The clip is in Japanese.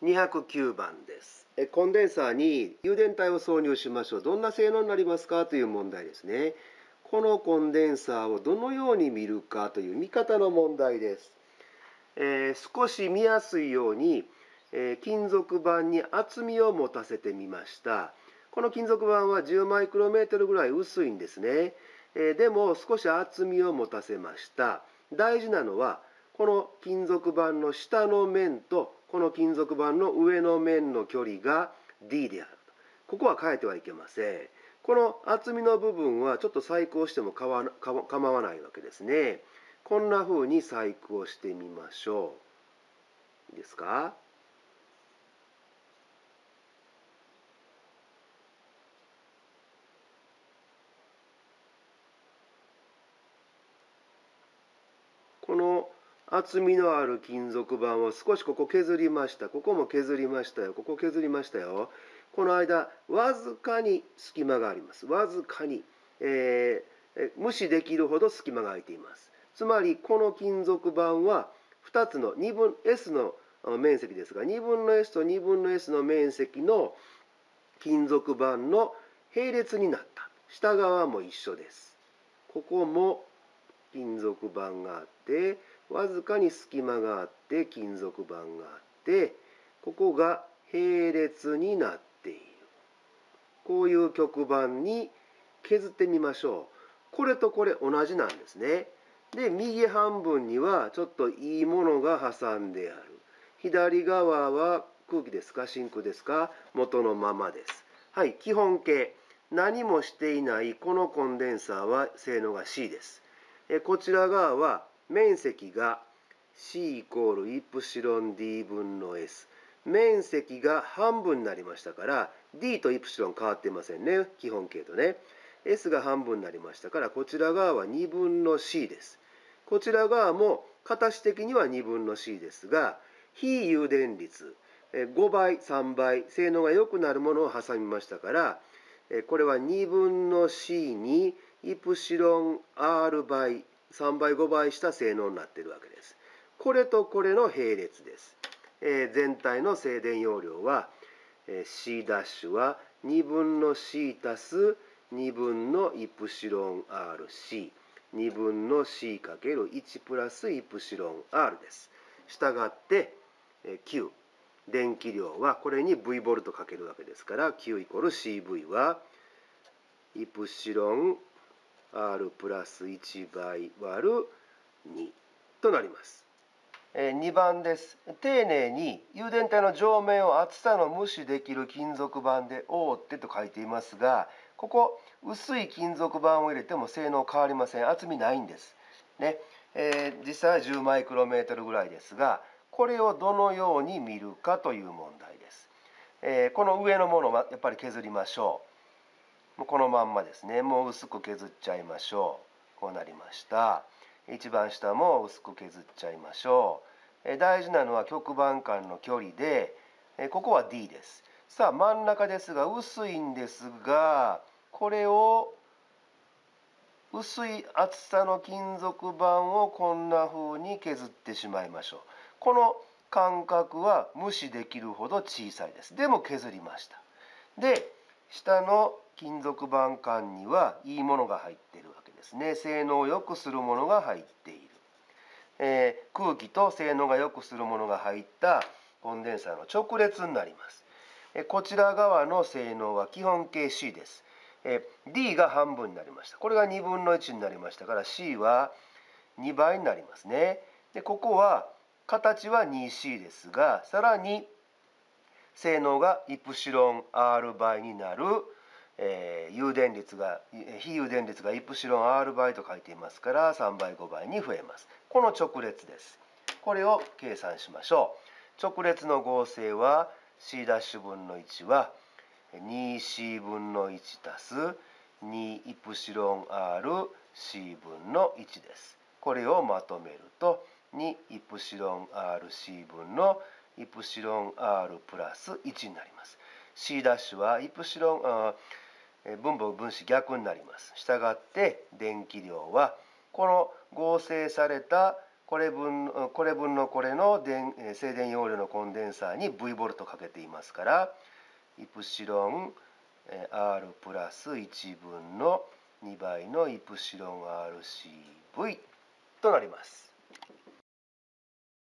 209番です。コンデンサーに誘電体を挿入しましょう。どんな性能になりますかという問題ですね。このコンデンサーをどのように見るかという見方の問題です。少し見やすいように、金属板に厚みを持たせてみました。この金属板は10マイクロメートルぐらい薄いんですね。でも少し厚みを持たせました。大事なのはこの金属板の下の面とこの金属板の上の面の距離が D である。ここは変えてはいけません。この厚みの部分はちょっと細工をしても構わないわけですね。こんな風に細工をしてみましょう。いいですか？この厚みのある金属板を少しここ削りました。ここも削りましたよ。ここ削りましたよ。この間、わずかに隙間があります。わずかに。無視できるほど隙間が空いています。つまり、この金属板は2つの2分 S の面積ですが、2分の S と2分の S の面積の金属板の並列になった。下側も一緒です。ここも金属板があって、わずかに隙間があって金属板があって、ここが並列になっている。こういう曲板に削ってみましょう。これとこれ同じなんですね。で、右半分にはちょっといいものが挟んである。左側は空気ですか？真空ですか？元のままです。はい、基本形。何もしていないこのコンデンサーは性能が C です。こちら側は面積が C イコールイプシロン D 分の S。面積が半分になりましたから D とイプシロン変わっていませんね。基本形とね。S が半分になりましたからこちら側は2分の C です。こちら側も形的には2分の C ですが非誘電率5倍3倍性能が良くなるものを挟みましたからこれは2分の C にイプシロン R 倍3倍5倍した性能になっているわけです。これとこれの並列です。全体の静電容量は C' は2分の C 足す2分のイプシロン RC 2分の C×1 プラスイプシロン R です。したがって Q 電気量はこれに V ボルトかけるわけですから Q イコール CV はイプシロン R プラス1倍割る2となります。2番です。丁寧に誘電体の上面を厚さの無視できる金属板で覆ってと書いていますが、ここ薄い金属板を入れても性能変わりません。厚みないんです。ね。実際は10マイクロメートルぐらいですが、これをどのように見るかという問題です。この上のものはやっぱり削りましょう。もうこのまんまですね。もう薄く削っちゃいましょう。こうなりました。一番下も薄く削っちゃいましょう。大事なのは極板間の距離で、ここは D です。さあ真ん中ですが薄いんですが、これを薄い厚さの金属板をこんな風に削ってしまいましょう。この間隔は無視できるほど小さいです。でも削りました。で、下の金属板間にはいいものが入っているわけですね。性能を良くするものが入っている。空気と性能が良くするものが入ったコンデンサーの直列になります。こちら側の性能は基本形 C です。D が半分になりました。これが2分の1になりましたから C は2倍になりますね。で、ここは形は 2C ですが、さらに性能がイプシロン R 倍になる、非誘電率がイプシロン R 倍と書いていますから3倍5倍に増えます。この直列です。これを計算しましょう。直列の合成は C' 分の1は 2C 分の1足す2イプシロン RC 分の1です。これをまとめると2イプシロン RC 分のイプシロン R プラス1になります。C' はイプシロン分母分子逆になります。したがって電気量はこの合成されたこれ分のこれの静電容量のコンデンサーに V ボルトかけていますから、イプシロン R プラス1分の2倍のイプシロン RCV となります。